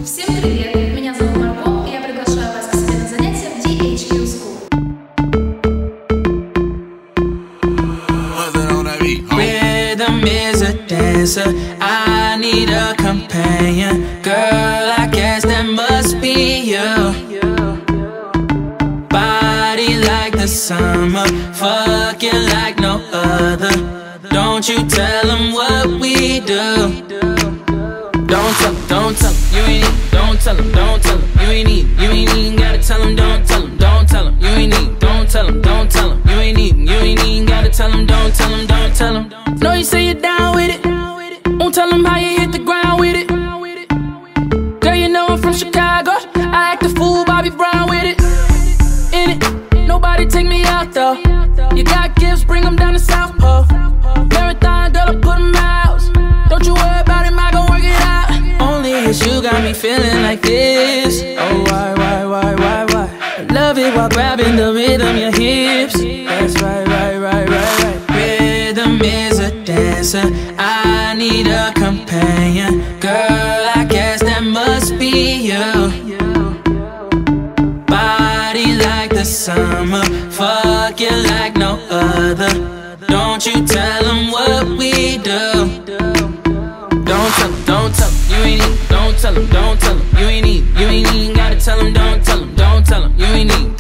Всем привет! Меня зовут Марго, и я приглашаю вас к себе на занятия в DHQ School. Rhythm is a dancer, I need a companion. Girl, I guess that must be you. Body like the summer, fucking like no other. Don't you tell them what we do. Don't tell them, don't tell them, you ain't need. Don't tell them, don't tell them, you ain't need. You ain't even gotta tell them, don't tell them, don't tell them, you ain't need. Don't tell them, don't tell them, you ain't need. You ain't even gotta tell them, don't tell them, don't tell them. Know you say you're down with it, won't tell them how you hit the ground with it. Girl, you know I'm from Chicago, I act a fool, Bobby Brown with it. In it, nobody take me out though. You got gifts, bring them down to South Pole. Marathon, girl, I put them out. Don't you worry about it, I gon' work it out. Only it's you got me feeling like this. Oh, why? I love it while grabbing the rhythm, your hips. That's right. Rhythm is a dancer, I need a companion. Girl, I guess that must be you. Body like the summer, fucking like no other. Don't you tell them what we do. Don't tell them, don't tell them, you ain't need. Don't tell them, don't tell them, you ain't need. You ain't even gotta tell them, don't tell them, don't tell them, you ain't need.